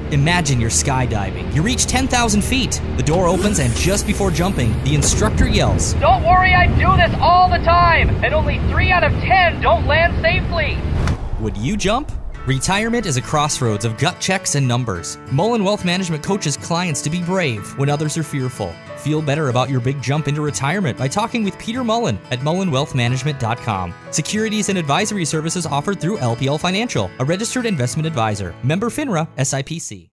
Imagine you're skydiving. You reach 10,000 feet. The door opens and just before jumping, the instructor yells, "Don't worry, I do this all the time, and only 3 out of 10 don't land safely." Would you jump? Retirement is a crossroads of gut checks and numbers. Mullin Wealth Management coaches clients to be brave when others are fearful. Feel better about your big jump into retirement by talking with Peter Mullin at mullinwealthmanagement.com. Securities and Advisory services offered through LPL Financial, a registered investment advisor. Member FINRA, SIPC.